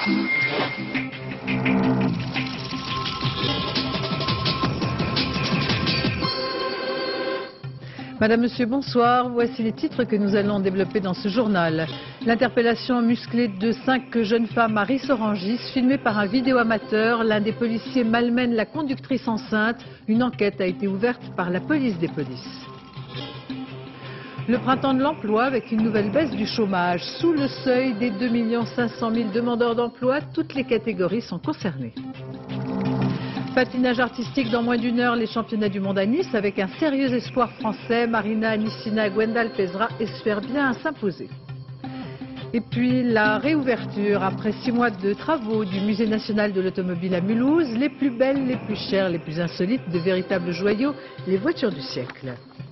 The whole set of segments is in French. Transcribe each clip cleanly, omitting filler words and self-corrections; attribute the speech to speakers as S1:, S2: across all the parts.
S1: Madame, Monsieur, bonsoir. Voici les titres que nous allons développer dans ce journal. L'interpellation musclée de 5 jeunes femmes à Ris-Orangis, filmée par un vidéo-amateur. L'un des policiers malmène la conductrice enceinte. Une enquête a été ouverte par la police des polices. Le printemps de l'emploi avec une nouvelle baisse du chômage. Sous le seuil des 2 500 000 demandeurs d'emploi, toutes les catégories sont concernées. Patinage artistique dans moins d'une heure, les championnats du monde à Nice avec un sérieux espoir français. Marina Anissina et Gwendal Pesra espèrent bien s'imposer. Et puis la réouverture après 6 mois de travaux du Musée national de l'automobile à Mulhouse. Les plus belles, les plus chères, les plus insolites, de véritables joyaux, les voitures du siècle.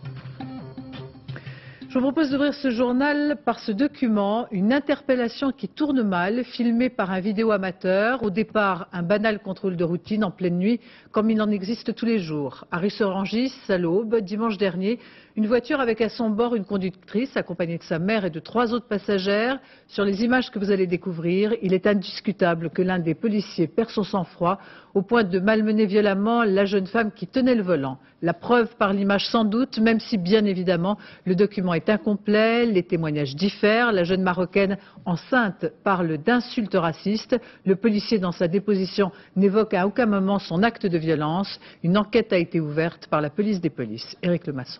S1: Je vous propose d'ouvrir ce journal par ce document, une interpellation qui tourne mal, filmée par un vidéo amateur. Au départ, un banal contrôle de routine en pleine nuit, comme il en existe tous les jours. À Ris-Orangis, à l'aube, dimanche dernier, une voiture avec à son bord une conductrice accompagnée de sa mère et de 3 autres passagères. Sur les images que vous allez découvrir, il est indiscutable que l'un des policiers perd son sang-froid au point de malmener violemment la jeune femme qui tenait le volant. La preuve par l'image sans doute, même si bien évidemment le document est incomplet, les témoignages diffèrent. La jeune Marocaine enceinte parle d'insultes racistes. Le policier dans sa déposition n'évoque à aucun moment son acte de violence. Une enquête a été ouverte par la police des polices. Éric Lemasson.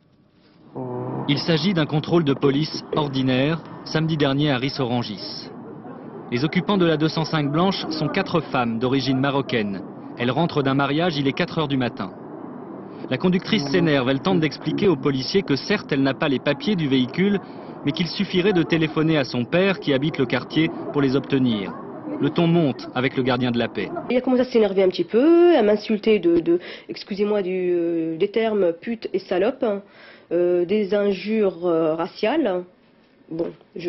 S2: Il s'agit d'un contrôle de police ordinaire, samedi dernier à Ris-Orangis. Les occupants de la 205 blanche sont 4 femmes d'origine marocaine. Elles rentrent d'un mariage, il est 4 heures du matin. La conductrice s'énerve, elle tente d'expliquer aux policiers que certes elle n'a pas les papiers du véhicule, mais qu'il suffirait de téléphoner à son père qui habite le quartier pour les obtenir. Le ton monte avec le gardien de la paix.
S3: Il a commencé à s'énerver un petit peu, à m'insulter excusez-moi, des termes pute et salope. Des injures raciales. Bon,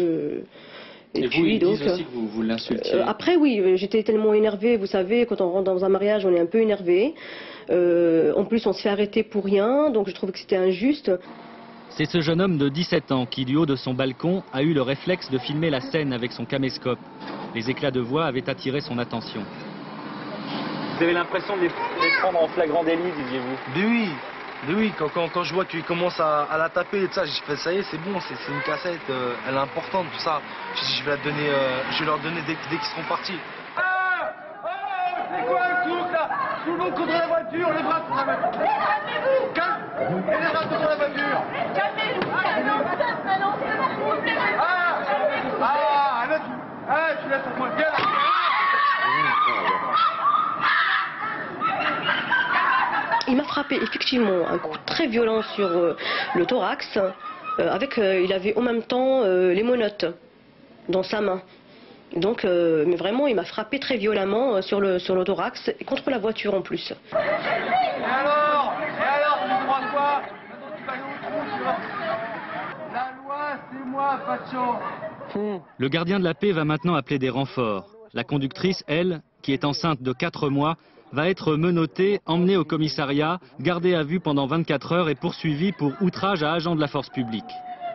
S2: Et puis, ils disent aussi que vous l'insultiez.
S3: Après, oui, j'étais tellement énervée. Vous savez, quand on rentre dans un mariage, on est un peu énervé. En plus, on se fait arrêter pour rien, donc je trouve que c'était injuste.
S2: C'est ce jeune homme de 17 ans qui, du haut de son balcon, a eu le réflexe de filmer la scène avec son caméscope. Les éclats de voix avaient attiré son attention. Vous avez l'impression de les prendre en flagrant délit, disiez-vous?
S4: Mais oui, quand je vois qu'il commence à la taper et tout ça, j'ai fait ça y est, c'est bon, c'est une cassette, elle est importante, tout ça. Je vais la donner, je vais leur donner dès qu'ils seront partis.
S5: C'est quoi le truc là? Tout le monde contre la voiture, les bras contre la voiture. Calmez-vous! Calme! Et les bras contre la voiture. Calmez-vous! Tu laisses pour moi, viens là!
S3: Il m'a frappé effectivement un coup très violent sur le thorax, il avait en même temps les menottes dans sa main. Donc, mais vraiment, il m'a frappé très violemment sur le thorax et contre la voiture en plus.
S5: Et alors, tu crois quoi? La loi, c'est moi, pas de chance.
S2: Le gardien de la paix va maintenant appeler des renforts. La conductrice, elle, qui est enceinte de 4 mois, va être menottée, emmenée au commissariat, gardée à vue pendant 24 heures et poursuivie pour outrage à agent de la force publique.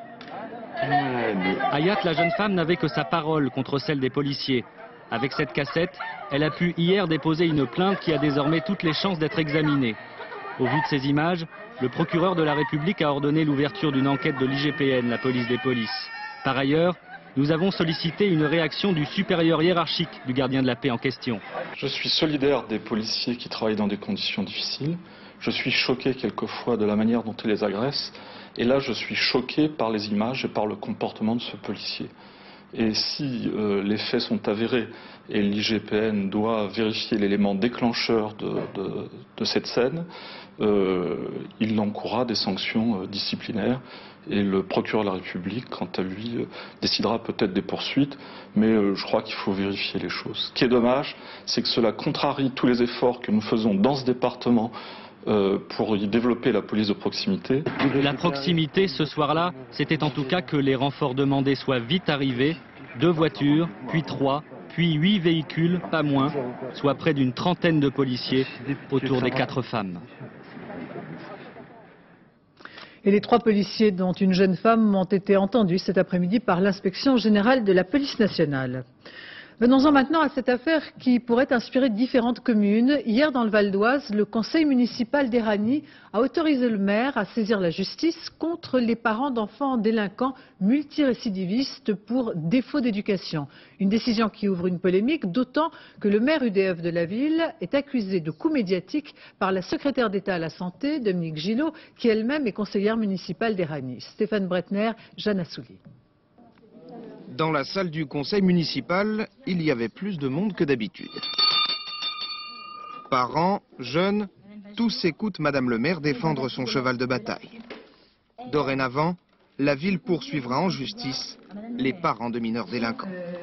S2: Hayat, la jeune femme, n'avait que sa parole contre celle des policiers. Avec cette cassette, elle a pu hier déposer une plainte qui a désormais toutes les chances d'être examinée. Au vu de ces images, le procureur de la République a ordonné l'ouverture d'une enquête de l'IGPN, la police des polices. Par ailleurs, nous avons sollicité une réaction du supérieur hiérarchique du gardien de la paix en question.
S6: Je suis solidaire des policiers qui travaillent dans des conditions difficiles. Je suis choqué quelquefois de la manière dont ils les agressent. Et là, je suis choqué par les images et par le comportement de ce policier. Et si les faits sont avérés et l'IGPN doit vérifier l'élément déclencheur de cette scène, il encourra des sanctions disciplinaires. Et le procureur de la République, quant à lui, décidera peut-être des poursuites, mais je crois qu'il faut vérifier les choses. Ce qui est dommage, c'est que cela contrarie tous les efforts que nous faisons dans ce département pour y développer la police de proximité.
S2: La proximité, ce soir-là, c'était en tout cas que les renforts demandés soient vite arrivés. 2 voitures, puis 3, puis 8 véhicules, pas moins, soit près d'une trentaine de policiers autour des 4 femmes.
S1: Et les 3 policiers, dont une jeune femme, ont été entendus cet après-midi par l'inspection générale de la police nationale. Venons-en maintenant à cette affaire qui pourrait inspirer différentes communes. Hier, dans le Val d'Oise, le conseil municipal d'Éragny a autorisé le maire à saisir la justice contre les parents d'enfants délinquants multirécidivistes pour défaut d'éducation. Une décision qui ouvre une polémique, d'autant que le maire UDF de la ville est accusé de coups médiatiques par la secrétaire d'État à la Santé, Dominique Gillot, qui elle-même est conseillère municipale d'Éragny. Stéphane Bretner, Jeanne Assouli.
S7: Dans la salle du conseil municipal, il y avait plus de monde que d'habitude. Parents, jeunes, tous écoutent Madame le maire défendre son cheval de bataille. Dorénavant, la ville poursuivra en justice les parents de mineurs délinquants.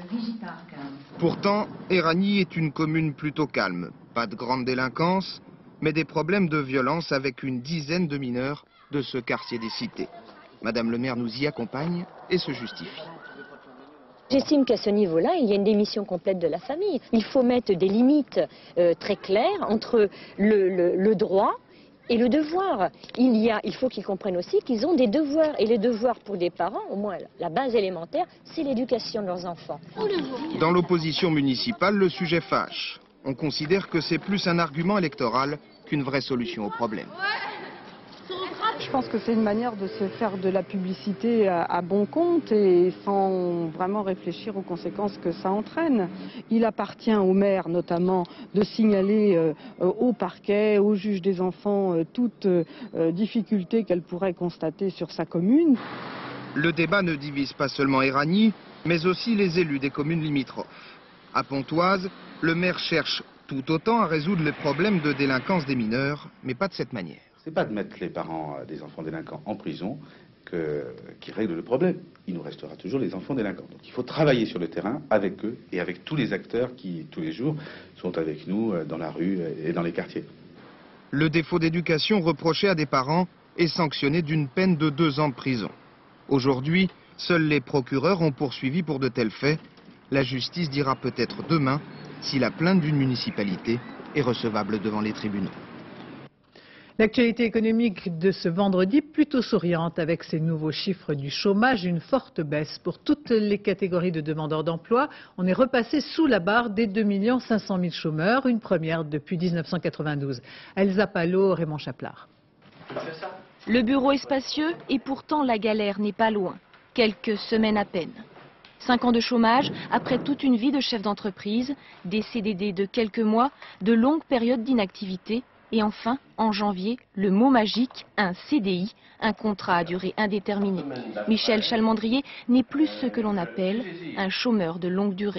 S7: Pourtant, Éragny est une commune plutôt calme. Pas de grande délinquance, mais des problèmes de violence avec une dizaine de mineurs de ce quartier des cités. Madame le maire nous y accompagne et se justifie.
S8: J'estime qu'à ce niveau-là, il y a une démission complète de la famille. Il faut mettre des limites très claires entre le droit et le devoir. Il faut qu'ils comprennent aussi qu'ils ont des devoirs. Et les devoirs pour des parents, au moins la base élémentaire, c'est l'éducation de leurs enfants.
S7: Dans l'opposition municipale, le sujet fâche. On considère que c'est plus un argument électoral qu'une vraie solution au problème.
S9: Je pense que c'est une manière de se faire de la publicité à bon compte et sans vraiment réfléchir aux conséquences que ça entraîne. Il appartient au maire notamment de signaler au parquet, au juge des enfants, toute difficulté qu'elle pourrait constater sur sa commune.
S7: Le débat ne divise pas seulement Éragny, mais aussi les élus des communes limitrophes. À Pontoise, le maire cherche tout autant à résoudre les problèmes de délinquance des mineurs, mais pas de cette manière.
S10: C'est pas de mettre les parents des enfants délinquants en prison qui règle le problème. Il nous restera toujours les enfants délinquants. Donc il faut travailler sur le terrain avec eux et avec tous les acteurs qui, tous les jours, sont avec nous dans la rue et dans les quartiers.
S7: Le défaut d'éducation reproché à des parents est sanctionné d'une peine de 2 ans de prison. Aujourd'hui, seuls les procureurs ont poursuivi pour de tels faits. La justice dira peut-être demain si la plainte d'une municipalité est recevable devant les tribunaux.
S1: L'actualité économique de ce vendredi, plutôt souriante avec ces nouveaux chiffres du chômage, une forte baisse pour toutes les catégories de demandeurs d'emploi. On est repassé sous la barre des 2 500 000 chômeurs, une première depuis 1992. Elsa Palot, Raymond Chaplard.
S11: Le bureau est spacieux et pourtant la galère n'est pas loin. Quelques semaines à peine. 5 ans de chômage, après toute une vie de chef d'entreprise, des CDD de quelques mois, de longues périodes d'inactivité. Et enfin, en janvier, le mot magique, un CDI, un contrat à durée indéterminée. Michel Chalmandrier n'est plus ce que l'on appelle un chômeur de longue durée.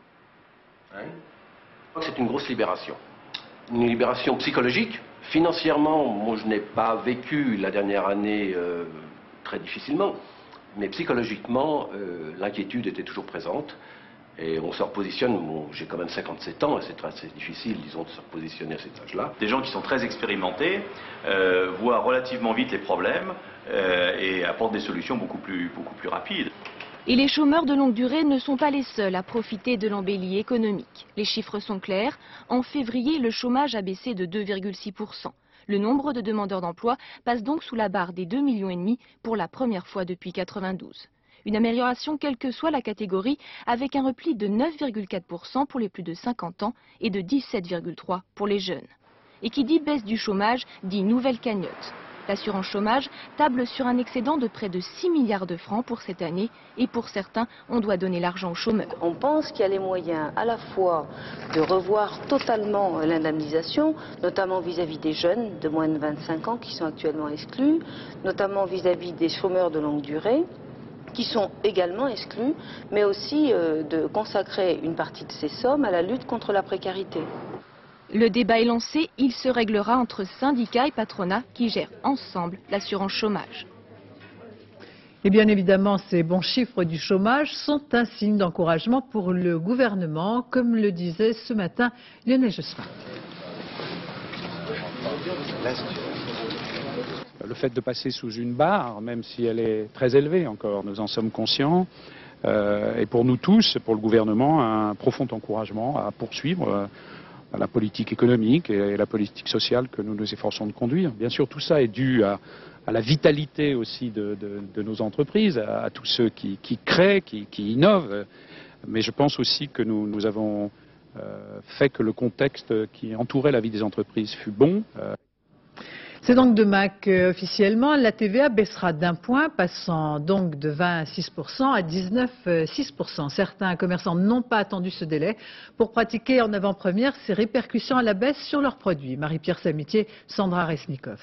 S12: C'est une grosse libération. Une libération psychologique. Financièrement, moi je n'ai pas vécu la dernière année très difficilement. Mais psychologiquement, l'inquiétude était toujours présente. Et on se repositionne, bon, j'ai quand même 57 ans, et c'est assez difficile, disons, de se repositionner à cet âge-là.
S13: Des gens qui sont très expérimentés, voient relativement vite les problèmes et apportent des solutions beaucoup plus rapides.
S11: Et les chômeurs de longue durée ne sont pas les seuls à profiter de l'embellie économique. Les chiffres sont clairs. En février, le chômage a baissé de 2,6%. Le nombre de demandeurs d'emploi passe donc sous la barre des 2,5 millions pour la première fois depuis 1992. Une amélioration quelle que soit la catégorie, avec un repli de 9,4% pour les plus de 50 ans et de 17,3% pour les jeunes. Et qui dit baisse du chômage, dit nouvelle cagnotte. L'assurance chômage table sur un excédent de près de 6 milliards de francs pour cette année et pour certains, on doit donner l'argent aux chômeurs.
S14: On pense qu'il y a les moyens à la fois de revoir totalement l'indemnisation, notamment vis-à-vis des jeunes de moins de 25 ans qui sont actuellement exclus, notamment vis-à-vis des chômeurs de longue durée, qui sont également exclus, mais aussi de consacrer une partie de ces sommes à la lutte contre la précarité.
S11: Le débat est lancé, il se réglera entre syndicats et patronat qui gèrent ensemble l'assurance chômage.
S1: Et bien évidemment, ces bons chiffres du chômage sont un signe d'encouragement pour le gouvernement, comme le disait ce matin Lionel Jospin.
S15: Le fait de passer sous une barre, même si elle est très élevée encore, nous en sommes conscients, est pour nous tous, pour le gouvernement, un profond encouragement à poursuivre la politique économique et la politique sociale que nous nous efforçons de conduire. Bien sûr, tout ça est dû à la vitalité aussi de nos entreprises, à tous ceux qui créent, qui innovent, Mais je pense aussi que nous avons fait que le contexte qui entourait la vie des entreprises fut bon.
S1: C'est donc demain qu'officiellement la TVA baissera d'1 point, passant donc de 20,6% à 19,6%. Certains commerçants n'ont pas attendu ce délai pour pratiquer en avant-première ces répercussions à la baisse sur leurs produits. Marie-Pierre Samitier, Sandra Resnikov.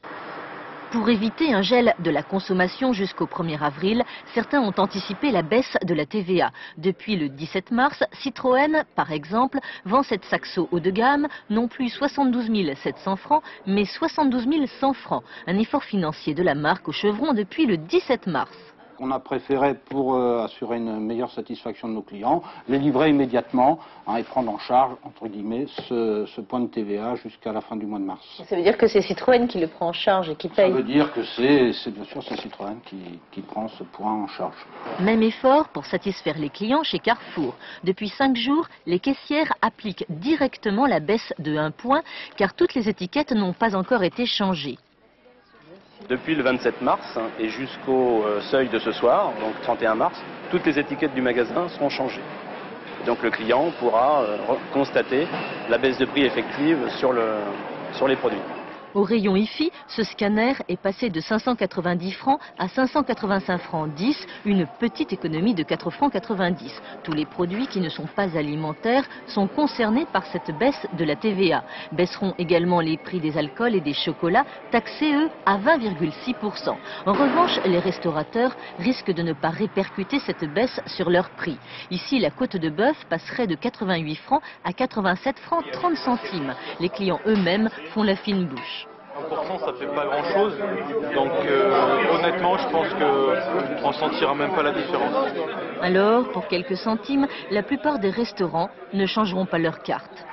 S16: Pour éviter un gel de la consommation jusqu'au 1er avril, certains ont anticipé la baisse de la TVA. Depuis le 17 mars, Citroën, par exemple, vend cette Saxo haut de gamme, non plus 72 700 francs, mais 72 100 francs. Un effort financier de la marque au chevron depuis le 17 mars.
S17: On a préféré, pour assurer une meilleure satisfaction de nos clients, les livrer immédiatement et prendre en charge, entre guillemets, ce point de TVA jusqu'à la fin du mois de mars.
S16: Ça veut dire que c'est Citroën qui le prend en charge et qui paye?
S17: Ça veut dire que c'est bien sûr Citroën qui prend ce point en charge.
S16: Même effort pour satisfaire les clients chez Carrefour. Depuis 5 jours, les caissières appliquent directement la baisse de 1 point car toutes les étiquettes n'ont pas encore été changées.
S18: Depuis le 27 mars et jusqu'au seuil de ce soir, donc 31 mars, toutes les étiquettes du magasin seront changées. Donc le client pourra constater la baisse de prix effective sur les produits.
S16: Au rayon IFI, ce scanner est passé de 590 francs à 585 francs 10, une petite économie de 4 francs 90. Tous les produits qui ne sont pas alimentaires sont concernés par cette baisse de la TVA. Baisseront également les prix des alcools et des chocolats, taxés eux à 20,6%. En revanche, les restaurateurs risquent de ne pas répercuter cette baisse sur leurs prix. Ici, la côte de bœuf passerait de 88 francs à 87 francs 30 centimes. Les clients eux-mêmes font la fine bouche.
S6: 1%, ça fait pas grand chose, donc honnêtement je pense qu'on ne sentira même pas la différence.
S16: Alors, pour quelques centimes, la plupart des restaurants ne changeront pas leur carte.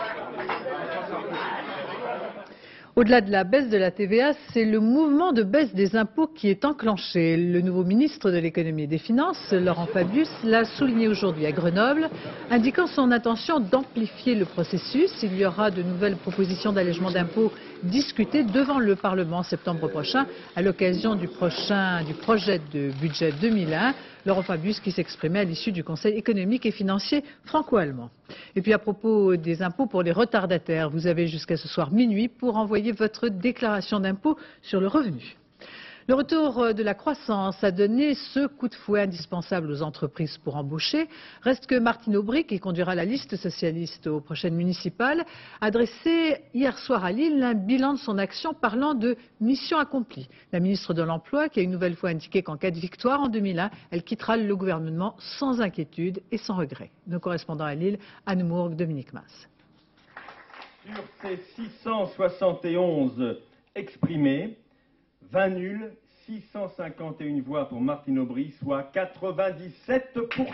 S1: Au-delà de la baisse de la TVA, c'est le mouvement de baisse des impôts qui est enclenché. Le nouveau ministre de l'économie et des finances, Laurent Fabius, l'a souligné aujourd'hui à Grenoble, indiquant son intention d'amplifier le processus. Il y aura de nouvelles propositions d'allègement d'impôts discutées devant le Parlement en septembre prochain à l'occasion du projet de budget 2001. Laurent Fabius qui s'exprimait à l'issue du Conseil économique et financier franco-allemand. Et puis à propos des impôts pour les retardataires, vous avez jusqu'à ce soir minuit pour envoyer votre déclaration d'impôt sur le revenu. Le retour de la croissance a donné ce coup de fouet indispensable aux entreprises pour embaucher. Reste que Martine Aubry, qui conduira la liste socialiste aux prochaines municipales, a dressé hier soir à Lille un bilan de son action parlant de mission accomplie. La ministre de l'Emploi qui a une nouvelle fois indiqué qu'en cas de victoire en 2001, elle quittera le gouvernement sans inquiétude et sans regret. Nos correspondants à Lille, Anne Mourgue, Dominique Mas.
S19: Sur ces 671 exprimés, 20 nuls, 651 voix pour Martine Aubry, soit 97%.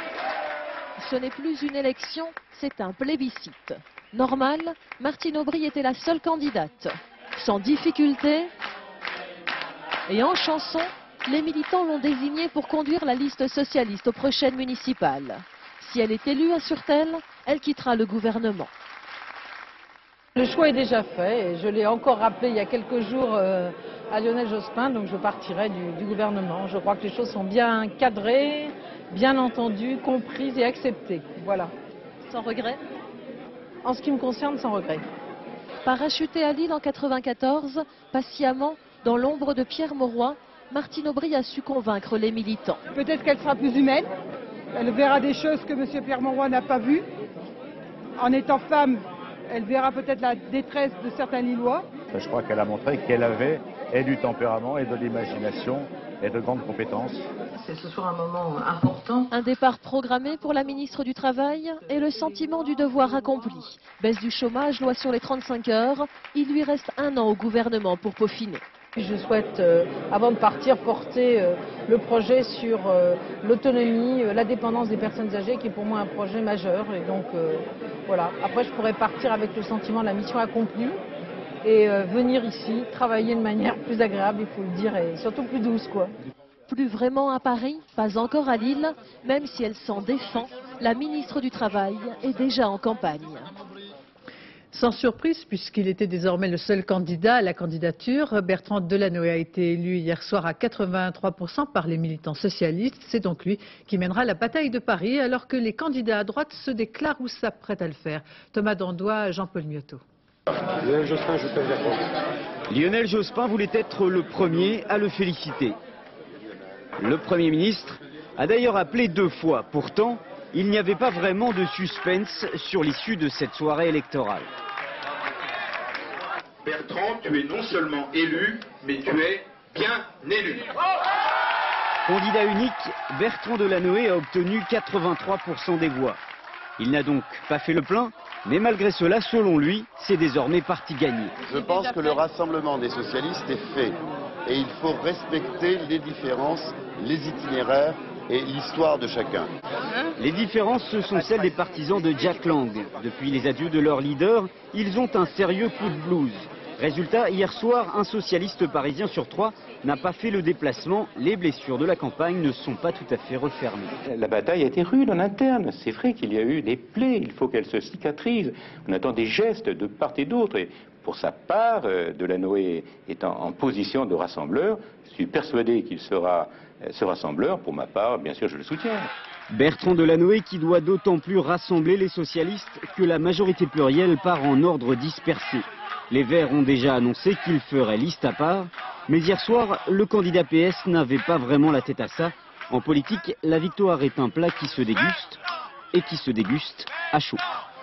S20: Ce n'est plus une élection, c'est un plébiscite. Normal, Martine Aubry était la seule candidate. Sans difficulté et en chanson, les militants l'ont désignée pour conduire la liste socialiste aux prochaines municipales. Si elle est élue, assure-t-elle, elle quittera le gouvernement.
S9: Le choix est déjà fait et je l'ai encore rappelé il y a quelques jours à Lionel Jospin, donc je partirai du gouvernement. Je crois que les choses sont bien cadrées, bien entendues, comprises et acceptées. Voilà.
S20: Sans regret?
S9: En ce qui me concerne, sans regret.
S20: Parachutée à Lille en 1994, patiemment, dans l'ombre de Pierre Mauroy, Martine Aubry a su convaincre les militants.
S21: Peut-être qu'elle sera plus humaine, elle verra des choses que M. Pierre Mauroy n'a pas vues. En étant femme, elle verra peut-être la détresse de certains Lillois.
S22: Je crois qu'elle a montré qu'elle avait et du tempérament et de l'imagination et de grandes compétences.
S23: C'est ce soir un moment important.
S20: Un départ programmé pour la ministre du Travail et le sentiment du devoir accompli. Baisse du chômage, loi sur les 35 heures. Il lui reste 1 an au gouvernement pour peaufiner.
S9: Je souhaite, avant de partir, porter le projet sur l'autonomie, la dépendance des personnes âgées, qui est pour moi un projet majeur. Et donc, voilà. Après, je pourrais partir avec le sentiment de la mission accomplie et venir ici, travailler de manière plus agréable, il faut le dire, et surtout plus douce, quoi.
S20: Plus vraiment à Paris, pas encore à Lille, même si elle s'en défend, la ministre du Travail est déjà en campagne.
S1: Sans surprise, puisqu'il était désormais le seul candidat à la candidature, Bertrand Delanoë a été élu hier soir à 83% par les militants socialistes. C'est donc lui qui mènera la bataille de Paris, alors que les candidats à droite se déclarent ou s'apprêtent à le faire. Thomas Dandois, Jean-Paul Miotto.
S3: Lionel Jospin voulait être le premier à le féliciter. Le Premier ministre a d'ailleurs appelé 2 fois. Pourtant, il n'y avait pas vraiment de suspense sur l'issue de cette soirée électorale.
S4: Bertrand, tu es non seulement élu, mais tu es bien élu.
S3: Candidat unique, Bertrand Delanoë a obtenu 83% des voix. Il n'a donc pas fait le plein, mais malgré cela, selon lui, c'est désormais parti gagné.
S5: Je pense que le rassemblement des socialistes est fait et il faut respecter les différences, les itinéraires et l'histoire de chacun.
S3: Les différences, ce sont celles des partisans de Jack Lang. Depuis les adieux de leur leader, ils ont un sérieux coup de blues. Résultat, hier soir, un socialiste parisien sur 3 n'a pas fait le déplacement. Les blessures de la campagne ne sont pas tout à fait refermées.
S24: La bataille a été rude en interne. C'est vrai qu'il y a eu des plaies. Il faut qu'elles se cicatrisent. On attend des gestes de part et d'autre. Et pour sa part, Delanoë est en position de rassembleur. Je suis persuadé qu'il sera ce rassembleur. Pour ma part, bien sûr, je le soutiens.
S3: Bertrand Delanoë qui doit d'autant plus rassembler les socialistes que la majorité plurielle part en ordre dispersé. Les Verts ont déjà annoncé qu'ils feraient liste à part, mais hier soir, le candidat PS n'avait pas vraiment la tête à ça. En politique, la victoire est un plat qui se déguste, et qui se déguste à chaud.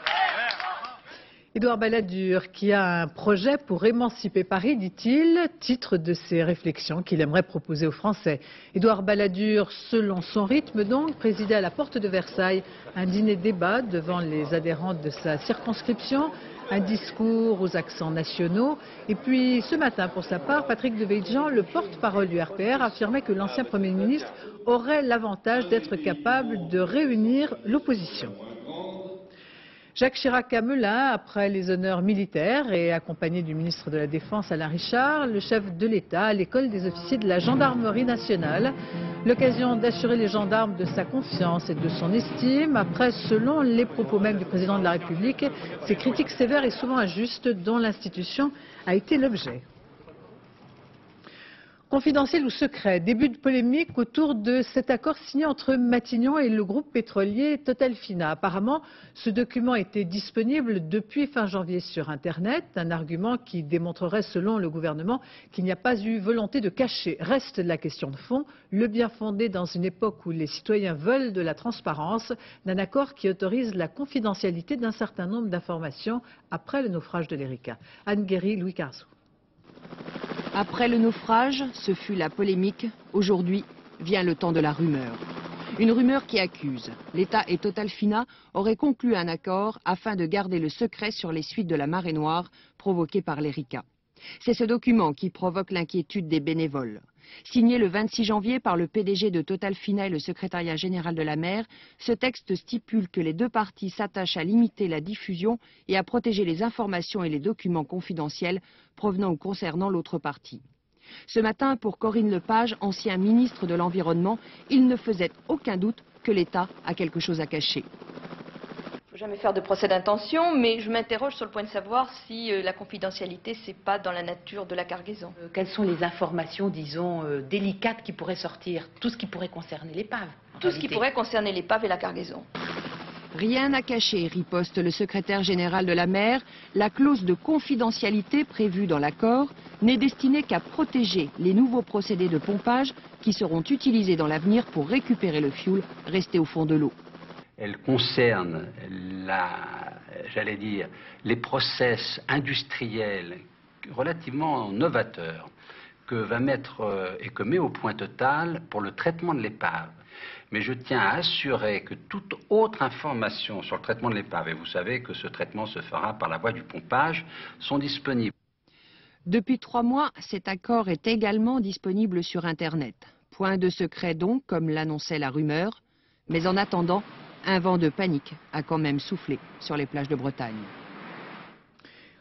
S1: Édouard Balladur, qui a un projet pour émanciper Paris, dit-il, titre de ses réflexions qu'il aimerait proposer aux Français. Édouard Balladur, selon son rythme donc, présidait à la porte de Versailles un dîner-débat devant les adhérents de sa circonscription, un discours aux accents nationaux. Et puis ce matin, pour sa part, Patrick Devedjian, le porte-parole du RPR, affirmait que l'ancien Premier ministre aurait l'avantage d'être capable de réunir l'opposition. Jacques Chirac à Melun, après les honneurs militaires et accompagné du ministre de la Défense Alain Richard, le chef de l'État à l'école des officiers de la gendarmerie nationale. L'occasion d'assurer les gendarmes de sa confiance et de son estime. Après, selon les propos même du président de la République, ces critiques sévères et souvent injustes dont l'institution a été l'objet. Confidentiel ou secret, début de polémique autour de cet accord signé entre Matignon et le groupe pétrolier Total-Fina. Apparemment, ce document était disponible depuis fin janvier sur Internet, un argument qui démontrerait, selon le gouvernement, qu'il n'y a pas eu volonté de cacher. Reste la question de fond, le bien fondé dans une époque où les citoyens veulent de la transparence, d'un accord qui autorise la confidentialité d'un certain nombre d'informations après le naufrage de l'Erika. Anne Guéry, Louis Carzou.
S25: Après le naufrage, ce fut la polémique. Aujourd'hui vient le temps de la rumeur. Une rumeur qui accuse. L'État et Total-Fina auraient conclu un accord afin de garder le secret sur les suites de la marée noire provoquée par l'Erika. C'est ce document qui provoque l'inquiétude des bénévoles. Signé le 26 janvier par le PDG de Total-Fina et le secrétariat général de la mer, ce texte stipule que les deux parties s'attachent à limiter la diffusion et à protéger les informations et les documents confidentiels provenant ou concernant l'autre partie. Ce matin, pour Corinne Lepage, ancien ministre de l'Environnement, il ne faisait aucun doute que l'État a quelque chose à cacher.
S26: Il ne faut jamais faire de procès d'intention, mais je m'interroge sur le point de savoir si la confidentialité, c'est pas dans la nature de la cargaison.
S27: Quelles sont les informations, disons, délicates qui pourraient sortir? Tout ce qui pourrait concerner l'épave.
S26: Tout ce qui pourrait concerner l'épave et la cargaison.
S25: Rien à cacher, riposte le secrétaire général de la mer. La clause de confidentialité prévue dans l'accord n'est destinée qu'à protéger les nouveaux procédés de pompage qui seront utilisés dans l'avenir pour récupérer le fioul resté au fond de l'eau.
S28: Elle concerne, j'allais dire, les process industriels relativement novateurs que va mettre et que met au point Total pour le traitement de l'épave. Mais je tiens à assurer que toute autre information sur le traitement de l'épave, et vous savez que ce traitement se fera par la voie du pompage, sont disponibles.
S25: Depuis 3 mois, cet accord est également disponible sur Internet. Point de secret donc, comme l'annonçait la rumeur, mais en attendant, un vent de panique a quand même soufflé sur les plages de Bretagne.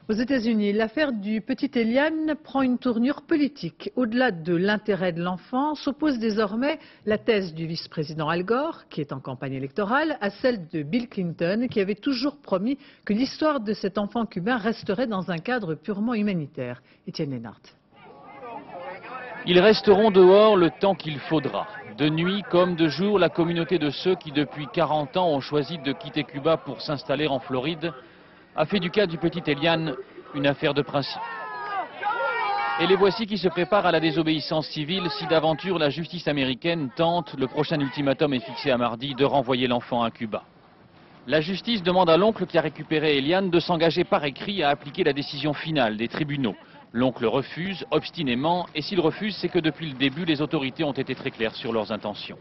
S1: Aux États-Unis, l'affaire du petit Eliane prend une tournure politique. Au-delà de l'intérêt de l'enfant, s'oppose désormais la thèse du vice-président Al Gore, qui est en campagne électorale, à celle de Bill Clinton, qui avait toujours promis que l'histoire de cet enfant cubain resterait dans un cadre purement humanitaire. Étienne Lénart.
S2: Ils resteront dehors le temps qu'il faudra. De nuit comme de jour, la communauté de ceux qui depuis 40 ans ont choisi de quitter Cuba pour s'installer en Floride a fait du cas du petit Eliane une affaire de principe. Et les voici qui se préparent à la désobéissance civile si d'aventure la justice américaine tente, le prochain ultimatum est fixé à mardi, de renvoyer l'enfant à Cuba. La justice demande à l'oncle qui a récupéré Eliane de s'engager par écrit à appliquer la décision finale des tribunaux. L'oncle refuse obstinément et s'il refuse, c'est que depuis le début, les autorités ont été très claires sur leurs intentions.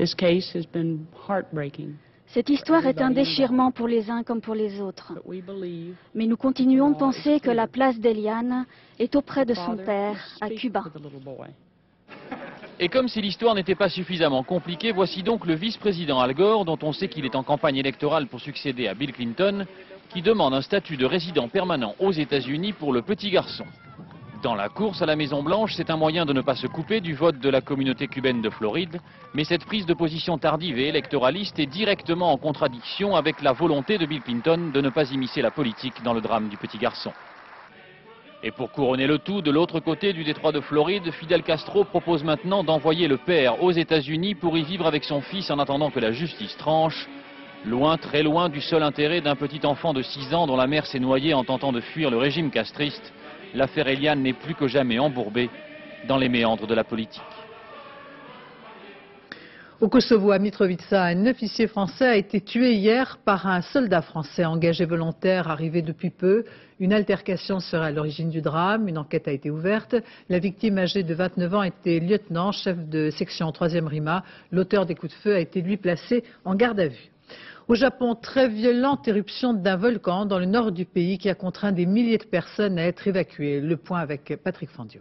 S7: Cette histoire est un déchirement pour les uns comme pour les autres. Mais nous continuons de penser que la place d'Eliane est auprès de son père, à Cuba.
S2: Et comme si l'histoire n'était pas suffisamment compliquée, voici donc le vice-président Al Gore, dont on sait qu'il est en campagne électorale pour succéder à Bill Clinton, qui demande un statut de résident permanent aux États-Unis pour le petit garçon. Dans la course à la Maison-Blanche, c'est un moyen de ne pas se couper du vote de la communauté cubaine de Floride, mais cette prise de position tardive et électoraliste est directement en contradiction avec la volonté de Bill Clinton de ne pas immiscer la politique dans le drame du petit garçon. Et pour couronner le tout, de l'autre côté du détroit de Floride, Fidel Castro propose maintenant d'envoyer le père aux États-Unis pour y vivre avec son fils en attendant que la justice tranche, loin, très loin du seul intérêt d'un petit enfant de 6 ans dont la mère s'est noyée en tentant de fuir le régime castriste. L'affaire Eliane n'est plus que jamais embourbée dans les méandres de la politique.
S1: Au Kosovo, à Mitrovica, un officier français a été tué hier par un soldat français engagé volontaire arrivé depuis peu. Une altercation serait à l'origine du drame. Une enquête a été ouverte. La victime, âgée de 29 ans, était lieutenant, chef de section 3e RIMA. L'auteur des coups de feu a été, lui, placé en garde à vue. Au Japon, très violente éruption d'un volcan dans le nord du pays qui a contraint des milliers de personnes à être évacuées. Le point avec Patrick Fandio.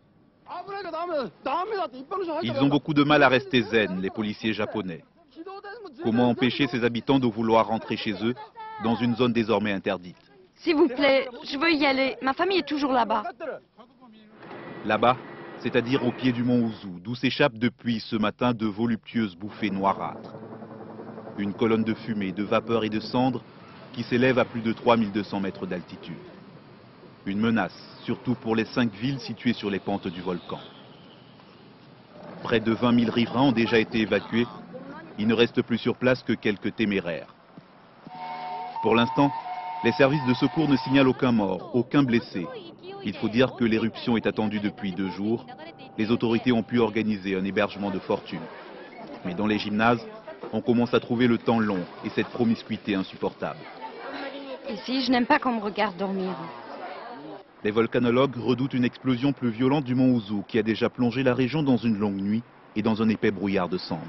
S8: Ils ont beaucoup de mal à rester zen, les policiers japonais. Comment empêcher ces habitants de vouloir rentrer chez eux dans une zone désormais interdite?
S10: S'il vous plaît, je veux y aller. Ma famille est toujours là-bas.
S8: Là-bas, c'est-à-dire au pied du mont Ouzou, d'où s'échappent depuis ce matin de voluptueuses bouffées noirâtres. Une colonne de fumée, de vapeur et de cendres qui s'élève à plus de 3200 mètres d'altitude. Une menace, surtout pour les 5 villes situées sur les pentes du volcan. Près de 20 000 riverains ont déjà été évacués. Il ne reste plus sur place que quelques téméraires. Pour l'instant, les services de secours ne signalent aucun mort, aucun blessé. Il faut dire que l'éruption est attendue depuis 2 jours. Les autorités ont pu organiser un hébergement de fortune. Mais dans les gymnases, on commence à trouver le temps long et cette promiscuité insupportable.
S10: Ici, je n'aime pas qu'on me regarde dormir.
S8: Les volcanologues redoutent une explosion plus violente du mont Ouzou qui a déjà plongé la région dans une longue nuit et dans un épais brouillard de cendres.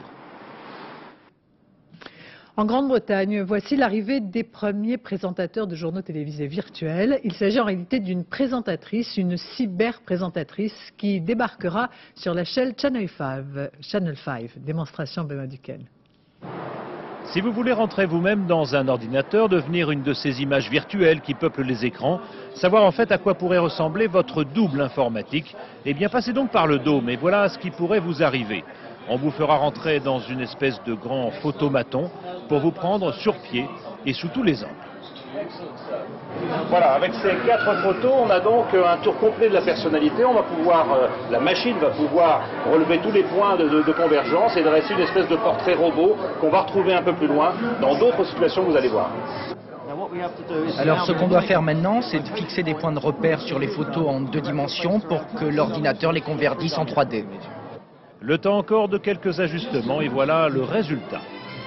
S1: En Grande-Bretagne, voici l'arrivée des premiers présentateurs de journaux télévisés virtuels. Il s'agit en réalité d'une présentatrice, une cyber-présentatrice qui débarquera sur la chaîne Channel 5. Démonstration Benoît Duquesne.
S11: Si vous voulez rentrer vous-même dans un ordinateur, devenir une de ces images virtuelles qui peuplent les écrans, savoir en fait à quoi pourrait ressembler votre double informatique, eh bien passez donc par le dôme et voilà ce qui pourrait vous arriver. On vous fera rentrer dans une espèce de grand photomaton pour vous prendre sur pied et sous tous les angles. Voilà, avec ces 4 photos, on a donc un tour complet de la personnalité. On va pouvoir, la machine va pouvoir relever tous les points de convergence et dresser une espèce de portrait robot qu'on va retrouver un peu plus loin dans d'autres situations que vous allez voir.
S12: Alors ce qu'on doit faire maintenant, c'est de fixer des points de repère sur les photos en 2 dimensions pour que l'ordinateur les convertisse en 3D.
S11: Le temps encore de quelques ajustements et voilà le résultat.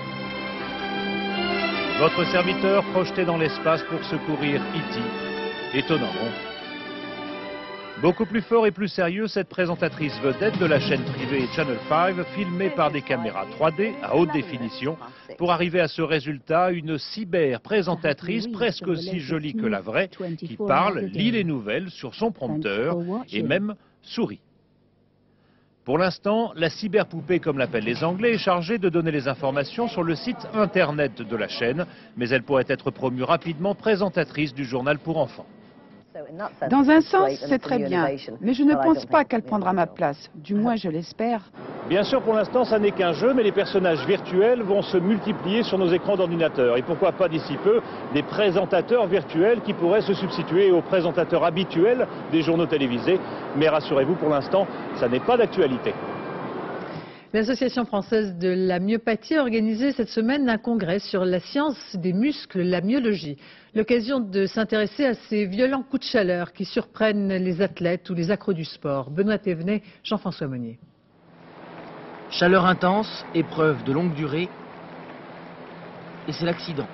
S11: Votre serviteur projeté dans l'espace pour secourir E.T. Étonnant, non? Beaucoup plus fort et plus sérieux, cette présentatrice vedette de la chaîne privée Channel 5, filmée par des caméras 3D à haute définition, pour arriver à ce résultat, une cyber-présentatrice presque aussi jolie que la vraie, qui parle, lit les nouvelles sur son prompteur et même sourit. Pour l'instant, la cyberpoupée, comme l'appellent les Anglais, est chargée de donner les informations sur le site internet de la chaîne, mais elle pourrait être promue rapidement présentatrice du journal pour enfants.
S6: Dans un sens, c'est très bien, mais je ne pense pas qu'elle prendra ma place, du moins je l'espère.
S11: Bien sûr, pour l'instant, ça n'est qu'un jeu, mais les personnages virtuels vont se multiplier sur nos écrans d'ordinateur. Et pourquoi pas d'ici peu, des présentateurs virtuels qui pourraient se substituer aux présentateurs habituels des journaux télévisés. Mais rassurez-vous, pour l'instant, ça n'est pas d'actualité.
S1: L'Association française de la myopathie a organisé cette semaine un congrès sur la science des muscles, la myologie. L'occasion de s'intéresser à ces violents coups de chaleur qui surprennent les athlètes ou les accros du sport. Benoît Thévenet, Jean-François Monnier.
S12: Chaleur intense, épreuve de longue durée, et c'est l'accident.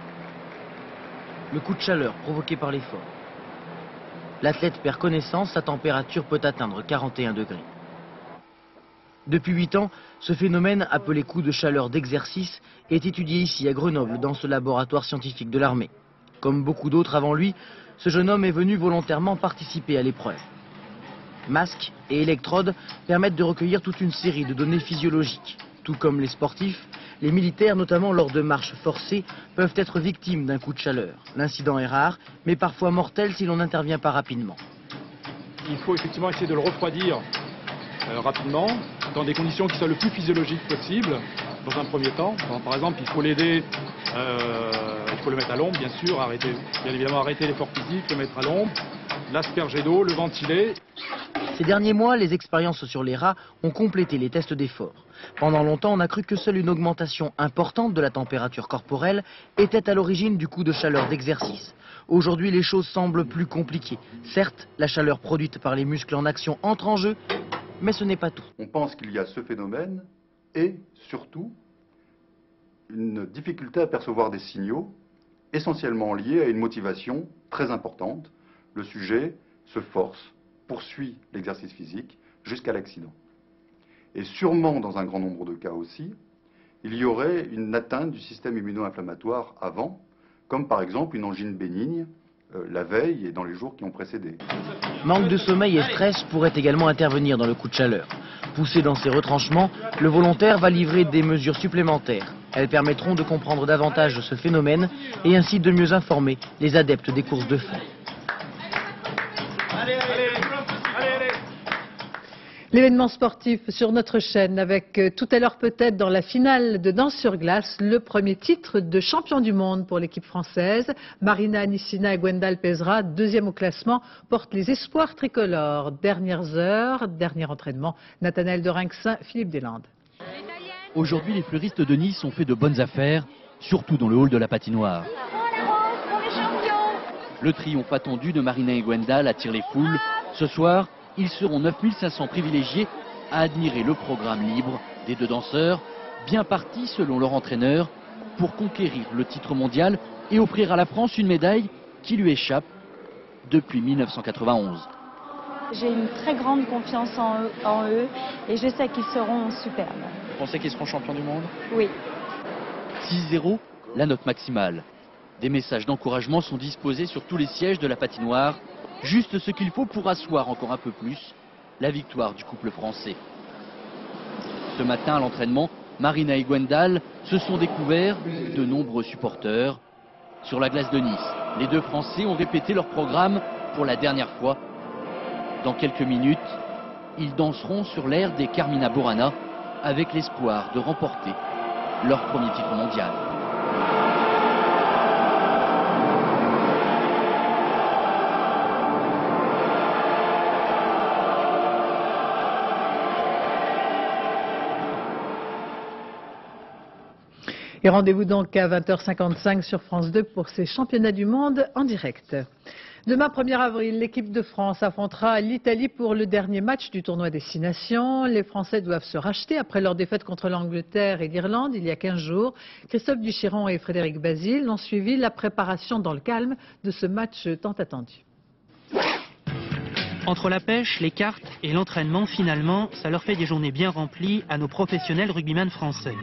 S12: Le coup de chaleur provoqué par l'effort. L'athlète perd connaissance, sa température peut atteindre 41 degrés. Depuis 8 ans, ce phénomène, appelé coup de chaleur d'exercice, est étudié ici à Grenoble, dans ce laboratoire scientifique de l'armée. Comme beaucoup d'autres avant lui, ce jeune homme est venu volontairement participer à l'épreuve. Masques et électrodes permettent de recueillir toute une série de données physiologiques. Tout comme les sportifs, les militaires, notamment lors de marches forcées, peuvent être victimes d'un coup de chaleur. L'incident est rare, mais parfois mortel si l'on n'intervient pas rapidement.
S13: Il faut effectivement essayer de le refroidir rapidement, dans des conditions qui soient le plus physiologiques possible, dans un premier temps. Par exemple, il faut l'aider, il faut le mettre à l'ombre, bien sûr, bien évidemment arrêter l'effort physique, le mettre à l'ombre, l'asperger d'eau, le ventiler.
S12: Ces derniers mois, les expériences sur les rats ont complété les tests d'effort. Pendant longtemps, on a cru que seule une augmentation importante de la température corporelle était à l'origine du coup de chaleur d'exercice. Aujourd'hui, les choses semblent plus compliquées. Certes, la chaleur produite par les muscles en action entre en jeu, mais ce n'est pas tout.
S14: On pense qu'il y a ce phénomène et surtout une difficulté à percevoir des signaux essentiellement liés à une motivation très importante. Le sujet se force, poursuit l'exercice physique jusqu'à l'accident. Et sûrement, dans un grand nombre de cas aussi, il y aurait une atteinte du système immuno-inflammatoire avant, comme par exemple une angine bénigne la veille et dans les jours qui ont précédé.
S12: Manque de sommeil et stress pourraient également intervenir dans le coup de chaleur. Poussé dans ses retranchements, le volontaire va livrer des mesures supplémentaires. Elles permettront de comprendre davantage ce phénomène et ainsi de mieux informer les adeptes des courses de fond.
S1: L'événement sportif sur notre chaîne avec tout à l'heure peut-être dans la finale de danse sur glace, le premier titre de champion du monde pour l'équipe française. Marina Anissina et Gwendal Pesra, deuxième au classement, portent les espoirs tricolores. Dernières heures, dernier entraînement. Nathanaël de Rinxin, Philippe Deslandes.
S15: Aujourd'hui, les fleuristes de Nice ont fait de bonnes affaires, surtout dans le hall de la patinoire. Le triomphe attendu de Marina et Gwendal attire les foules. Ce soir, ils seront 9500 privilégiés à admirer le programme libre des deux danseurs, bien partis selon leur entraîneur pour conquérir le titre mondial et offrir à la France une médaille qui lui échappe depuis 1991.
S16: J'ai une très grande confiance en eux et je sais qu'ils seront superbes.
S15: Vous pensez qu'ils seront champions du monde?
S16: Oui.
S15: 6-0, la note maximale. Des messages d'encouragement sont disposés sur tous les sièges de la patinoire. Juste ce qu'il faut pour asseoir encore un peu plus la victoire du couple français. Ce matin à l'entraînement, Marina et Gwendal se sont découverts de nombreux supporters. Sur la glace de Nice, les deux Français ont répété leur programme pour la dernière fois. Dans quelques minutes, ils danseront sur l'air des Carmina Burana avec l'espoir de remporter leur premier titre mondial.
S1: Et rendez-vous donc à 20h55 sur France 2 pour ces championnats du monde en direct. Demain, 1er avril, l'équipe de France affrontera l'Italie pour le dernier match du tournoi Destination. Les Français doivent se racheter après leur défaite contre l'Angleterre et l'Irlande il y a 15 jours. Christophe Duchiron et Frédéric Basile ont suivi la préparation dans le calme de ce match tant attendu.
S17: Entre la pêche, les cartes et l'entraînement, finalement, ça leur fait des journées bien remplies à nos professionnels rugbyman français.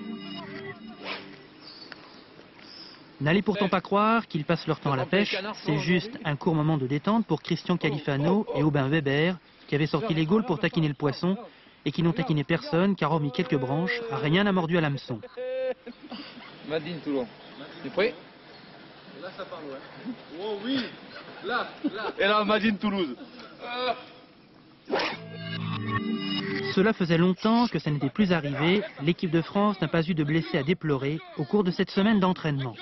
S17: N'allez pourtant pas croire qu'ils passent leur temps à la pêche, c'est juste un court moment de détente pour Christian Califano et Aubin Weber, qui avaient sorti les gaules pour taquiner le poisson et qui n'ont taquiné personne car hormis quelques branches, rien n'a mordu à l'hameçon.
S18: Madine Toulon. Tu es prêt?
S4: Là, ça part loin. Oh oui, là.
S9: Et là, Madine Toulouse.
S17: Cela faisait longtemps que ça n'était plus arrivé. L'équipe de France n'a pas eu de blessés à déplorer au cours de cette semaine d'entraînement.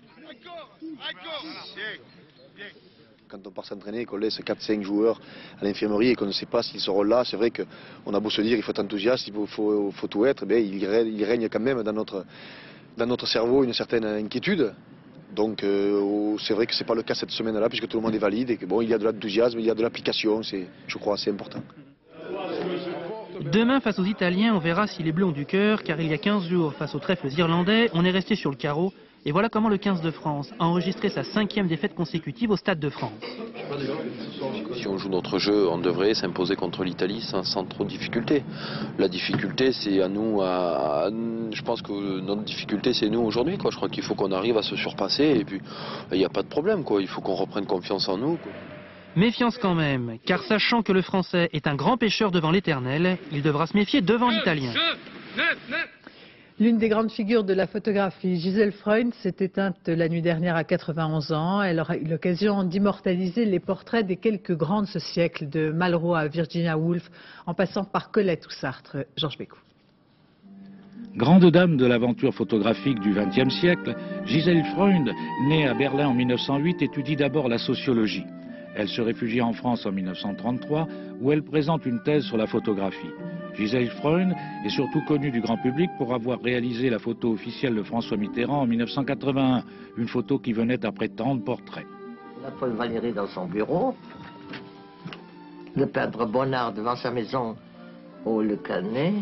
S18: Quand on part s'entraîner et qu'on laisse 4-5 joueurs à l'infirmerie et qu'on ne sait pas s'ils seront là, c'est vrai qu'on a beau se dire il faut être enthousiaste, il faut tout être, mais il règne quand même dans notre cerveau une certaine inquiétude. Donc c'est vrai que ce n'est pas le cas cette semaine-là puisque tout le monde est valide et que bon, il y a de l'enthousiasme, il y a de l'application, c'est, je crois, assez important.
S17: Demain, face aux Italiens, on verra si les Bleus ont du cœur, car il y a 15 jours, face aux trèfles irlandais, on est resté sur le carreau. Et voilà comment le 15 de France a enregistré sa 5e défaite consécutive au Stade de France.
S19: Si on joue notre jeu, on devrait s'imposer contre l'Italie sans trop de difficulté. La difficulté, c'est à nous, je pense que notre difficulté, c'est nous aujourd'hui. Je crois qu'il faut qu'on arrive à se surpasser et puis il n'y a pas de problème. Il faut qu'on reprenne confiance en nous.
S17: Méfiance quand même, car sachant que le Français est un grand pêcheur devant l'Éternel, il devra se méfier devant l'Italien.
S1: L'une des grandes figures de la photographie, Gisèle Freund, s'est éteinte la nuit dernière à 91 ans. Elle aura eu l'occasion d'immortaliser les portraits des quelques grands de ce siècle, de Malraux à Virginia Woolf, en passant par Colette ou Sartre. Georges Bécou.
S11: Grande dame de l'aventure photographique du XXe siècle, Gisèle Freund, née à Berlin en 1908, étudie d'abord la sociologie. Elle se réfugie en France en 1933, où elle présente une thèse sur la photographie. Gisèle Freund est surtout connue du grand public pour avoir réalisé la photo officielle de François Mitterrand en 1981, une photo qui venait après tant de portraits.
S20: La Paul Valéry dans son bureau, le peintre Bonnard devant sa maison au Le Canet.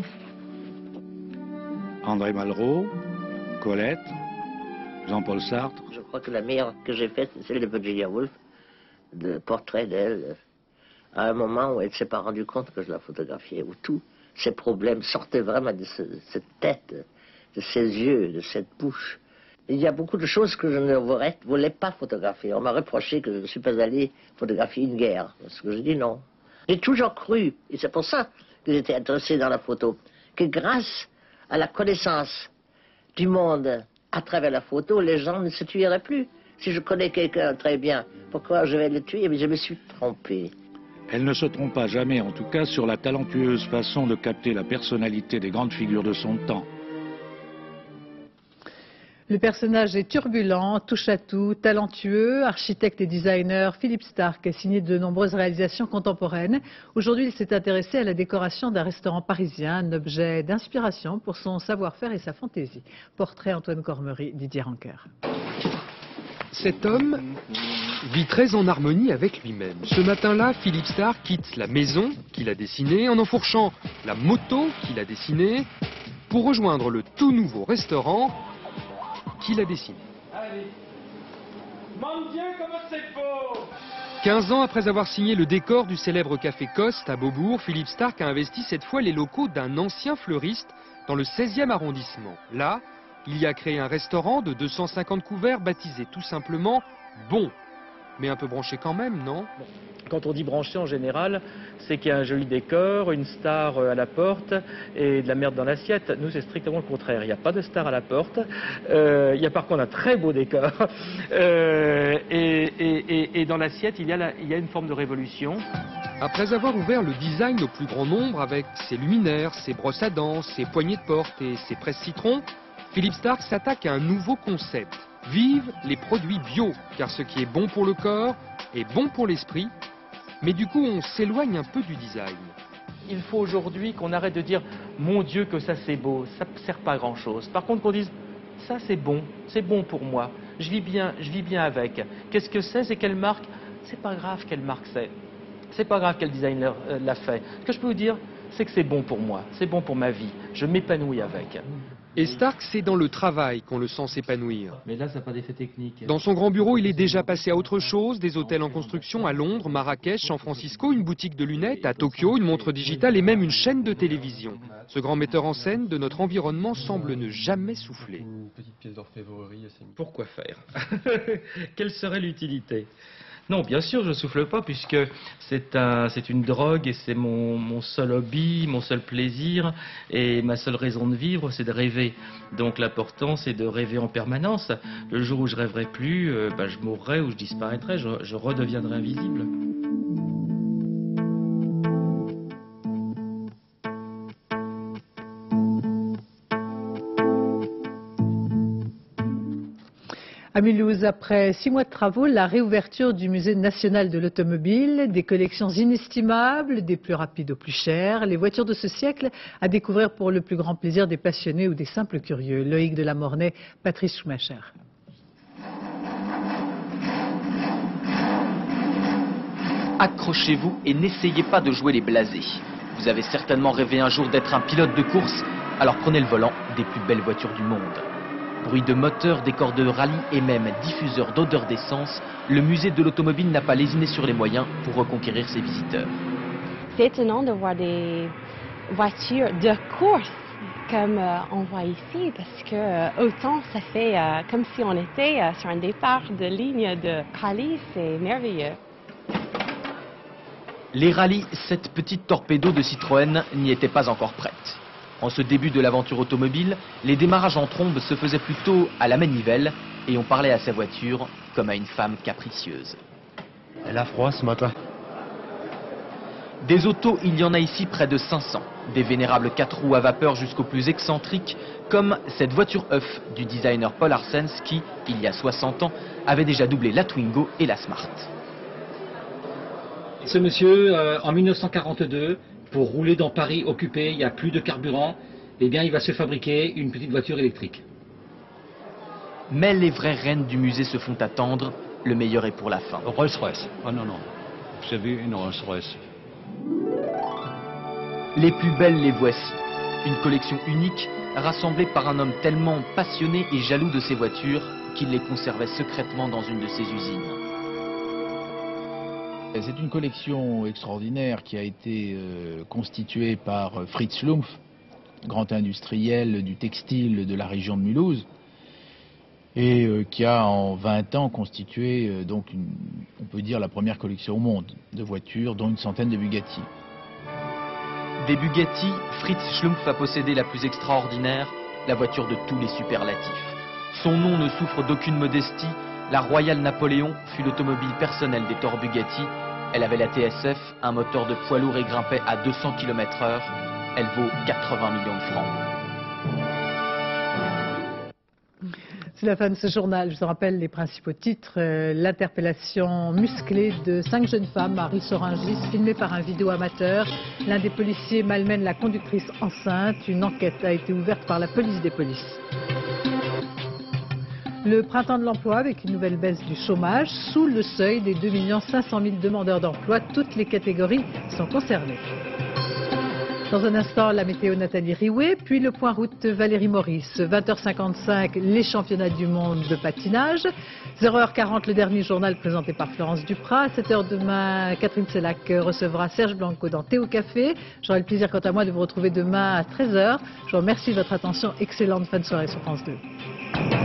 S11: André Malraux, Colette, Jean-Paul Sartre.
S20: Je crois que la meilleure que j'ai faite, c'est celle de Virginia Woolf, de portrait d'elle, à un moment où elle ne s'est pas rendue compte que je la photographiais, où tous ses problèmes sortaient vraiment de cette tête, de ses yeux, de cette bouche. Il y a beaucoup de choses que je ne voulais pas photographier. On m'a reproché que je ne suis pas allé photographier une guerre, parce que je dis non. J'ai toujours cru, et c'est pour ça que j'étais intéressé dans la photo, que grâce à la connaissance du monde à travers la photo, les gens ne se tueraient plus. Si je connais quelqu'un très bien, pourquoi je vais le tuer? Mais je me suis trompé.
S11: Elle ne se trompe pas jamais, en tout cas, sur la talentueuse façon de capter la personnalité des grandes figures de son temps.
S1: Le personnage est turbulent, touche-à-tout, talentueux, architecte et designer. Philippe Starck a signé de nombreuses réalisations contemporaines. Aujourd'hui, il s'est intéressé à la décoration d'un restaurant parisien, un objet d'inspiration pour son savoir-faire et sa fantaisie. Portrait Antoine Cormery, Didier Rancoeur.
S21: Cet homme vit très en harmonie avec lui-même. Ce matin-là, Philippe Starck quitte la maison qu'il a dessinée en enfourchant la moto qu'il a dessinée pour rejoindre le tout nouveau restaurant qu'il a dessiné.
S22: Allez. Mon Dieu, comment c'est beau!
S21: 15 ans après avoir signé le décor du célèbre café Coste à Beaubourg, Philippe Starck a investi cette fois les locaux d'un ancien fleuriste dans le 16e arrondissement. Là, il y a créé un restaurant de 250 couverts baptisé tout simplement Bon. Mais un peu branché quand même, non?
S23: Quand on dit branché en général, c'est qu'il y a un joli décor, une star à la porte et de la merde dans l'assiette. Nous, c'est strictement le contraire. Il n'y a pas de star à la porte. Il y a par contre un très beau décor. Et dans l'assiette, il y a une forme de révolution.
S21: Après avoir ouvert le design au plus grand nombre avec ses luminaires, ses brosses à dents, ses poignées de porte et ses presses citron, Philippe Starck s'attaque à un nouveau concept. Vive les produits bio, car ce qui est bon pour le corps est bon pour l'esprit. Mais du coup, on s'éloigne un peu du design.
S23: Il faut aujourd'hui qu'on arrête de dire « Mon Dieu, que ça c'est beau », ça ne sert pas à grand-chose. Par contre, qu'on dise « Ça c'est bon pour moi, je vis bien avec ». Qu'est-ce que c'est quelle marque? C'est pas grave quelle marque c'est pas grave quel designer l'a fait. Ce que je peux vous dire, c'est que c'est bon pour moi, c'est bon pour ma vie, je m'épanouis avec.
S21: Et Starck, c'est dans le travail qu'on le sent s'épanouir.
S23: Mais là, ça n'a pas d'effet technique.
S21: Dans son grand bureau, il est déjà passé à autre chose, des hôtels en construction à Londres, Marrakech, San Francisco, une boutique de lunettes à Tokyo, une montre digitale et même une chaîne de télévision. Ce grand metteur en scène de notre environnement semble ne jamais souffler.
S13: Une petite pièce d'orfèvrerie.
S23: Pourquoi faire? Quelle serait l'utilité? Non, bien sûr, je souffle pas puisque c'est une drogue et c'est mon seul hobby, mon seul plaisir et ma seule raison de vivre, c'est de rêver. Donc l'important, c'est de rêver en permanence. Le jour où je rêverai plus, je mourrai ou je disparaîtrai, je redeviendrai invisible.
S1: À Mulhouse, après 6 mois de travaux, la réouverture du musée national de l'automobile, des collections inestimables, des plus rapides aux plus chers, les voitures de ce siècle à découvrir pour le plus grand plaisir des passionnés ou des simples curieux. Loïc de la Mornay, Patrice Schumacher.
S3: Accrochez-vous et n'essayez pas de jouer les blasés. Vous avez certainement rêvé un jour d'être un pilote de course, alors prenez le volant des plus belles voitures du monde. Bruit de moteur, décors de rallye et même diffuseur d'odeur d'essence, le musée de l'automobile n'a pas lésiné sur les moyens pour reconquérir ses visiteurs.
S5: C'est étonnant de voir des voitures de course comme on voit ici, parce que autant ça fait comme si on était sur un départ de ligne de rallye, c'est merveilleux.
S3: Les rallyes, cette petite torpédo de Citroën n'y était pas encore prête. En ce début de l'aventure automobile, les démarrages en trombe se faisaient plutôt à la manivelle et on parlait à sa voiture comme à une femme capricieuse.
S7: Elle a froid ce matin.
S3: Des autos, il y en a ici près de 500. Des vénérables 4 roues à vapeur jusqu'aux plus excentriques, comme cette voiture œuf du designer Paul Arsens qui, il y a 60 ans, avait déjà doublé la Twingo et la Smart.
S24: Ce monsieur, en 1942, pour rouler dans Paris occupé, il n'y a plus de carburant, eh bien il va se fabriquer une petite voiture électrique.
S3: Mais les vraies reines du musée se font attendre, le meilleur est pour la fin.
S7: Rolls-Royce. Oh non, non. J'ai vu une Rolls-Royce.
S3: Les plus belles les voici. Une collection unique, rassemblée par un homme tellement passionné et jaloux de ses voitures qu'il les conservait secrètement dans une de ses usines.
S25: C'est une collection extraordinaire qui a été constituée par Fritz Schlumpf, grand industriel du textile de la région de Mulhouse, et qui a en 20 ans constitué, on peut dire, la première collection au monde de voitures, dont une centaine de Bugatti.
S3: Des Bugatti, Fritz Schlumpf a possédé la plus extraordinaire, la voiture de tous les superlatifs. Son nom ne souffre d'aucune modestie. La Royale Napoléon fut l'automobile personnelle des Thor Bugatti. Elle avait la TSF, un moteur de poids lourd et grimpait à 200 km/h. Elle vaut 80 millions de francs.
S1: C'est la fin de ce journal. Je vous rappelle les principaux titres. L'interpellation musclée de 5 jeunes femmes à Ris-Orangis, filmée par un vidéo-amateur. L'un des policiers malmène la conductrice enceinte. Une enquête a été ouverte par la police des polices. Le printemps de l'emploi avec une nouvelle baisse du chômage. Sous le seuil des 2 500 000 demandeurs d'emploi, toutes les catégories sont concernées. Dans un instant, la météo Nathalie Riouet, puis le point route Valérie Maurice. 20h55, les championnats du monde de patinage. 0h40, le dernier journal présenté par Florence Duprat. À 7h demain, Catherine Sellac recevra Serge Blanco dans Théo Café. J'aurai le plaisir quant à moi de vous retrouver demain à 13h. Je vous remercie de votre attention. Excellente fin de soirée sur France 2.